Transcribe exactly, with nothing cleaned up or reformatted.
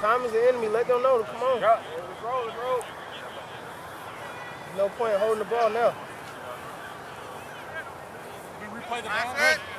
Time is the enemy. Let them know to come on. Yeah, let's roll, let's roll. No point holding the ball now. We replay the ball.